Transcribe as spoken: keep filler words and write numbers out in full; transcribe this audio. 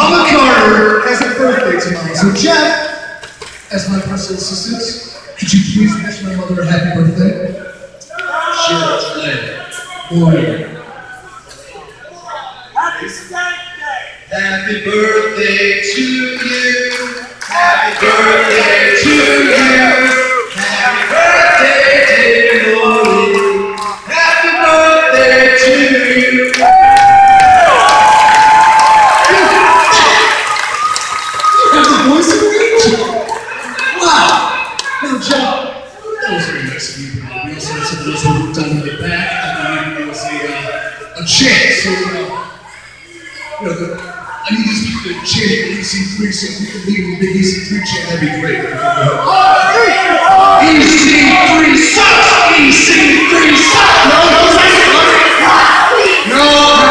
Mama Carter has a birthday tomorrow. So Jeff, as my personal assistant, could you please wish my mother a happy birthday? Sure, it's later. Morning. Happy birthday! Happy birthday to you. Happy birthday to you. Happy birthday, dear Lori. Happy birthday to you. You have the voice of an angel. Wow. Now, Jeff, that was very nice of you. We also had some of those who done in the back, and then there was a, uh, a chant. So, uh, you know, the, I need these people to chant E C three, so if we can leave the big E C three chant, that'd be great. E C three sucks! E C three sucks! No, no, no, no,